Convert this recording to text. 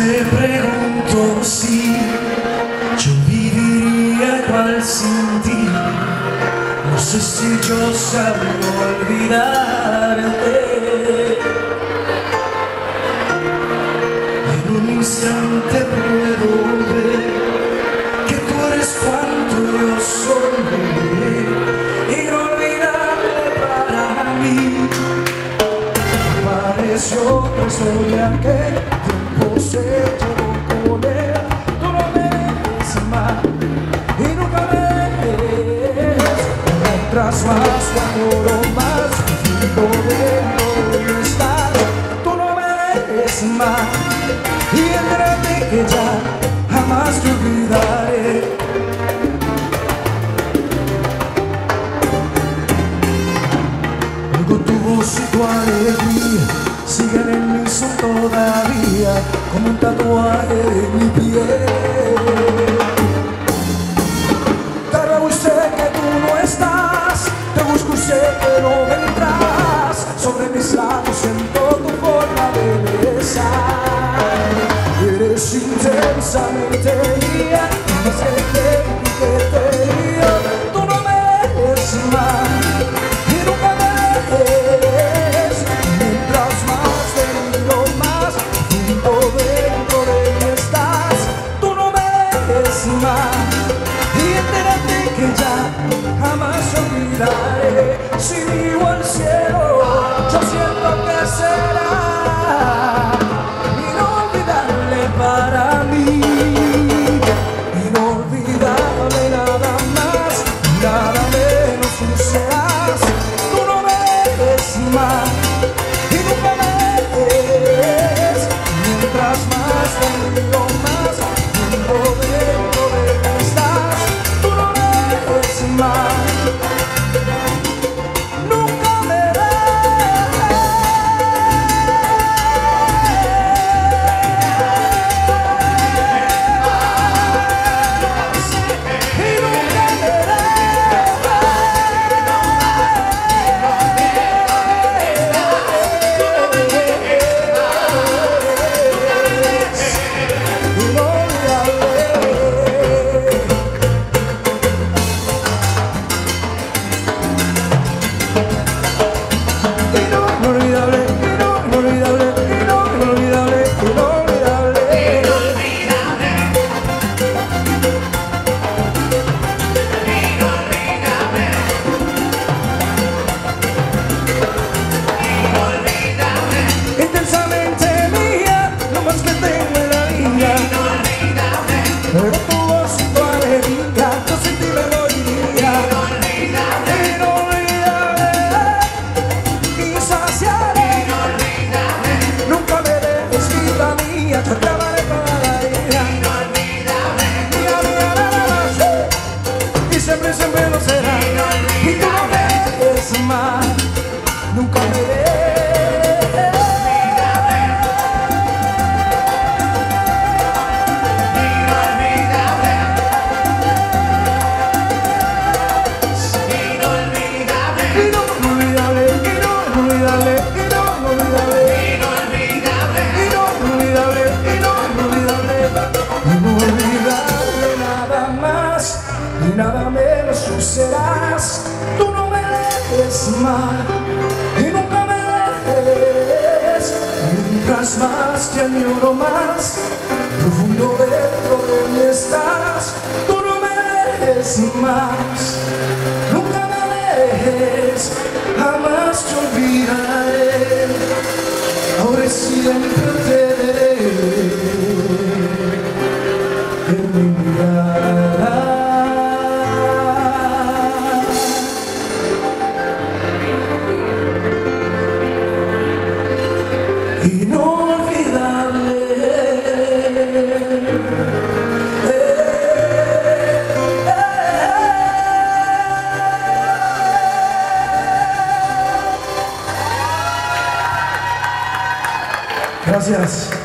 te pregunto si yo viviría igual sin ti. No sé si yo sabría olvidarte. En un instante puedo ver que tú eres cuanto yo soy, inolvidable para mí. Pareció otra historia que tiempo se llevó con él. Tú no mereces más y nunca mereces. Mientras más te adoro, más profundo dentro de estar. Tú no mereces más y entérate que ya jamás te olvidaré. Oigo tu voz y tu alegría siguen en mi son todavía como un tatuaje en mi piel. Te ruego y sé que tú no estás, te busco y sé que no vendrás. Sobre mis labios siento tu forma de besar. Eres intensamente mía, más que te digo, tú no mereces más y nunca mereces. Mientras más te miro, más junto dentro de mí estás. Tú no mereces más y entérate que ya jamás olvidaré. Si vivo al cielo, yo siento que será inolvidable para mí, inolvidable nada más, nada menos tú serás. Tú no mereces más y nunca mereces. Mientras más te miro, más junto dentro de mí estás. Tú no mereces más. Pero tu voz y tu alegría, yo sin ti me moriría. Inolvidable, inolvidable, insaciable. Inolvidable, nunca me dejes, vida mía, te acabaré toda la vida. Inolvidable, mía, mía, nada más, y siempre, siempre lo será. Y tú no mereces más, nunca me dejes. Y nada menos tú serás. Tú no mereces más y nunca mereces. Mientras más te añoro, más profundo dentro de mí estás. Tú no mereces más, nunca mereces. Jamás te olvidaré. Ahora siempre te veré en mi mirada. Gracias.